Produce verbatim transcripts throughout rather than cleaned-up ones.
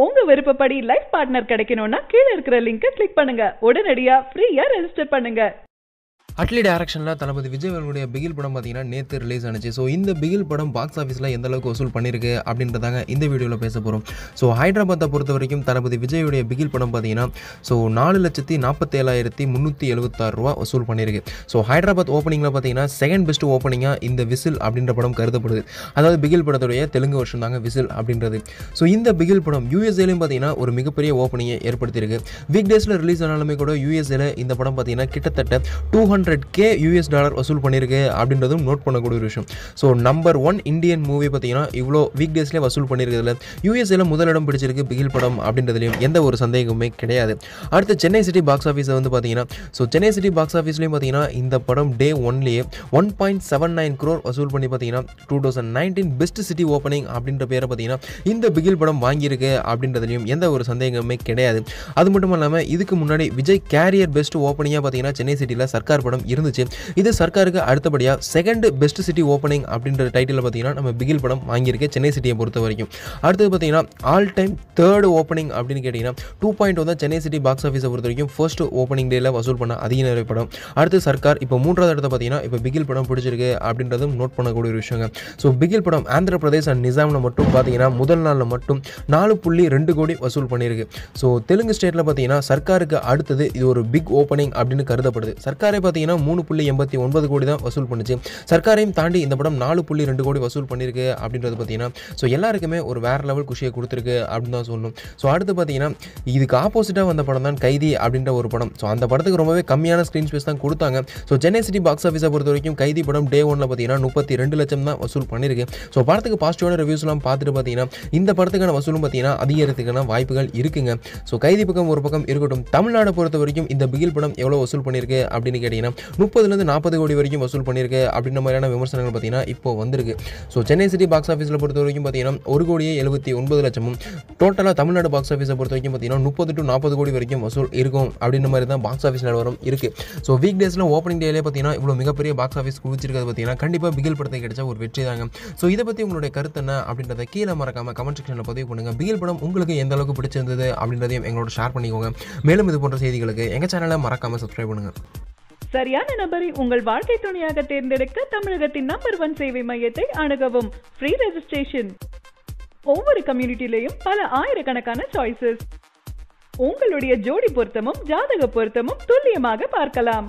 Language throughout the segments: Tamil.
உங்க விருப்பப்படி லைஃப் பார்ட்னர் கிடைக்கணும்னா கீழ இருக்கிற லிங்கை கிளிக் பண்ணுங்க. உடனடியா ஃப்ரீயா ரெஜிஸ்டர் பண்ணுங்க. அட்லி டைரக்ஷனில் தளபதி விஜய் அவர்களுடைய பிகில் படம் பார்த்தீங்கன்னா நேற்று ரிலீஸ் ஆனிச்சு. ஸோ இந்த பிகில் படம் பாக்ஸ் ஆஃபீஸில் எந்த அளவுக்கு வசூல் பண்ணியிருக்கு அப்படின்றதாங்க இந்த வீடியோவில் பேச போகிறோம். ஸோ ஹைதராபாத்தை பொறுத்த வரைக்கும் தளபதி விஜயுடைய பிகில் படம் பார்த்தீங்கன்னா ஸோ நாலு லட்சத்தி நாற்பத்தி ஏழாயிரத்தி முந்நூற்றி எழுபத்தாறு ரூபா வசூல் பண்ணியிருக்கு. ஸோ ஹைதராபாத் ஓப்பனிங்கில் பார்த்தீங்கன்னா செகண்ட் பெஸ்ட் ஓப்பனிங்காக இந்த விசில் அப்படின்ற படம் கருதப்படுது. அதாவது பிகில் படத்துடைய தெலுங்கு வருஷம் தாங்க விசில் அப்படின்றது. ஸோ இந்த பிகில் படம் யூஎஸ்ஏலையும் பார்த்தீங்கன்னா ஒரு மிகப்பெரிய ஓப்பனிங்கை ஏற்படுத்தியிருக்கு. வீக் டேஸில் ரிலீஸ் ஆனாலுமே கூட யூஎஸ்ஏல இந்த படம் பார்த்தீங்கன்னா கிட்டத்தட்ட two hundred K US dollar வசூல் பண்ணியிருக்கு அப்படின்றதும் நோட் பண்ணக்கூடிய ஒரு விஷயம். So number one Indian movie பார்த்தீங்கன்னா இவ்வளோ வீக் டேஸ்லேயே வசூல் பண்ணியிருக்கிறதுல யூஎஸ்ஏல முதலிடம் பிடிச்சிருக்கு பிகில் படம் அப்படின்றதுலையும் எந்த ஒரு சந்தேகமுமே கிடையாது. அடுத்து சென்னை சிட்டி பாக்ஸ் ஆஃபீஸை வந்து பார்த்தீங்கன்னா ஸோ சென்னை சிட்டி பாக்ஸ் ஆஃபீஸ்லேயும் பார்த்தீங்கன்னா இந்த படம் டே ஒன்லேயே one point seven nine crore வசூல் பண்ணி பார்த்தீங்கன்னா two thousand nineteen best city opening அப்படின்ற பேரை பார்த்தீங்கன்னா இந்த பிகில் படம் வாங்கியிருக்கு அப்படின்றதுலையும் எந்த ஒரு சந்தேகமே கிடையாது. அது மட்டும் இல்லாமல் இதுக்கு முன்னாடி விஜய் கேரியர் பெஸ்ட் ஓப்பனிங்காக பார்த்தீங்கன்னா சென்னை சிட்டியில் சர்க்கார் படம் இருந்துச்சு. இது சர்க்காருக்கு அடுத்தபடியாக செகண்ட் பெஸ்ட் சிட்டி ஓப்பனிங் அப்படின்ற டைட்டில் பார்த்தீங்கன்னா நம்ம பிகில் படம் வாங்கியிருக்கு சென்னை சிட்டியை பொறுத்த வரைக்கும். அடுத்தது பார்த்தீங்கன்னா ஆல் டைம் தேர்ட் ஓப்பனிங் அப்படின்னு கேட்டிங்கன்னா டூ பாயிண்ட் தான் சென்னை சிட்டி பாக்ஸ் ஆஃபீஸை பொறுத்த வரைக்கும் ஃபர்ஸ்ட் ஓப்பனிங் டேல வசூல் பண்ண அதிக நிறைய படம். அடுத்து சர்க்கார் இப்போ மூன்றாவது இடத்த பார்த்தீங்கன்னா இப்போ பிகில் படம் பிடிச்சிருக்கு அப்படின்றதும் நோட் பண்ணக்கூடிய ஒரு விஷயங்க. ஸோ பிகில் படம் ஆந்திர பிரதேஷ் அண்ட் நிசாமில் மட்டும் பார்த்தீங்கன்னா முதல் நாளில் மட்டும் நாலு புள்ளி ரெண்டு கோடி வசூல் பண்ணியிருக்கு. ஸோ தெலுங்கு ஸ்டேட்டில் பார்த்தீங்கன்னா சர்க்காருக்கு அடுத்தது இது ஒரு பிக் ஓப்பனிங் அப்படின்னு கருதப்படுது. சர்க்காரை பார்த்தீங்கன்னா மூணு புள்ளி எண்பத்தி ஒன்பது கோடி தான் வசூல் பண்ணுச்சு. சர்க்காரையும் தாண்டி இந்த படம் நாலு புள்ளி ரெண்டு கோடி வசூல் பண்ணியிருக்கு அப்படின்றது பார்த்தீங்கன்னா ஸோ எல்லாருக்குமே ஒரு வேற லெவல் குஷியை கொடுத்துருக்கு அப்படின்னு தான் சொல்லணும். ஸோ அடுத்து பார்த்தீங்கன்னா இதுக்கு ஆப்போசிட்டாக வந்த படம் தான் கைதி அப்படின்ற ஒரு படம். ஸோ அந்த படத்துக்கு ரொம்பவே கம்மியான ஸ்க்ரீன் ஸ்பேஸ் தான் கொடுத்தாங்க. ஸோ சென்னை சிட்டி பாக்ஸ் ஆஃபீஸை பொறுத்த வரைக்கும் கைதி படம் டே ஒன்ல பார்த்தீங்கன்னா முப்பத்தி ரெண்டு லட்சம் தான் வசூல் பண்ணியிருக்கு. ஸோ படத்துக்கு பாசிட்டிவான ரிவ்யூஸ்லாம் பார்த்துட்டு பார்த்தீங்கன்னா இந்த படத்துக்கான வசூலும் பார்த்தீங்கன்னா அதிகரிக்கிறதுக்கான வாய்ப்புகள் இருக்குங்க. ஸோ கைதி பக்கம் ஒரு பக்கம் இருக்கட்டும், தமிழ்நாடு பொறுத்த வரைக்கும் இந்த பிகில் படம் எவ்வளோ வசூல் பண்ணியிருக்கு அப்படின்னு கேட்டிங்கன்னா முப்பதுலேருந்து நாற்பது கோடி வரைக்கும் வசூல் பண்ணியிருக்கு அப்படின்ற மாதிரியான விமர்சனங்கள் பார்த்தீங்கன்னா இப்போ வந்திருக்கு. ஸோ சென்னை சிட்டி பாக்ஸ் ஆஃபீஸில் பொறுத்த வரைக்கும் பார்த்தீங்கன்னா ஒரு கோடியே எழுபத்தி ஒன்பது லட்சமும் டோட்டலாக தமிழ்நாடு பாக்ஸ் ஆஃபீஸை பொறுத்த வரைக்கும் பார்த்தீங்கன்னா முப்பது டு நாற்பது கோடி வரைக்கும் வசூல் இருக்கும் அப்படின்ற மாதிரி தான் பாக்ஸ் ஆஃபீஸ் நிலவரம் இருக்குது. ஸோ வீக் டேஸில் ஓப்பனிங் டேலே பார்த்தீங்கன்னா இவ்வளோ மிகப்பெரிய பாக்ஸ் ஆஃபீஸ் குவிச்சிருக்கிறது பார்த்தீங்கன்னா கண்டிப்பாக பிகில் படத்தை கிடைச்சா ஒரு வெற்றி தாங்க. ஸோ இதை பற்றி உங்களுடைய கருத்து என்ன அப்படின்றத கீழே மறக்காம கமெண்ட் செக்ஷனில் பதிவு பண்ணுங்கள். பிகில் படம் உங்களுக்கு எந்த அளவுக்கு பிடிச்சிருந்தது அப்படின்றதையும் எங்களோட ஷேர் பண்ணிக்கோங்க. மேலும் இது போன்ற செய்திகளுக்கு எங்கள் சேனலை மறக்காமல் சப்ஸ்கிரைப் பண்ணுங்கள். சரியான நபரை உங்கள் வாழ்க்கை துணையாக தேர்ந்தெடுக்க தமிழகத்தின் நம்பர் ஒன் சேவை மையத்தை அணுகவும். Free registration. ஒவ்வொரு கம்யூனிட்டிலையும் பல ஆயிரக்கணக்கான சாய்ஸஸ். உங்களுடைய ஜோடி பொருத்தமும் ஜாதக பொருத்தமும் துல்லியமாக பார்க்கலாம்.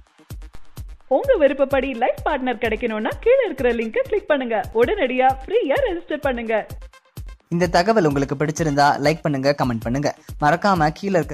உங்க விருப்பப்படி லைஃப் பார்ட்னர் கிடைக்கணும்னா கீழ இருக்கிற லிங்கை கிளிக் பண்ணுங்க. உடனடியா ஃப்ரீயா ரெஜிஸ்டர் பண்ணுங்க. இந்த தகவல் உங்களுக்கு பிடிச்சிருந்தா லைக் பண்ணுங்க, கமெண்ட் பண்ணுங்க. மறக்காம கீழ இருக்க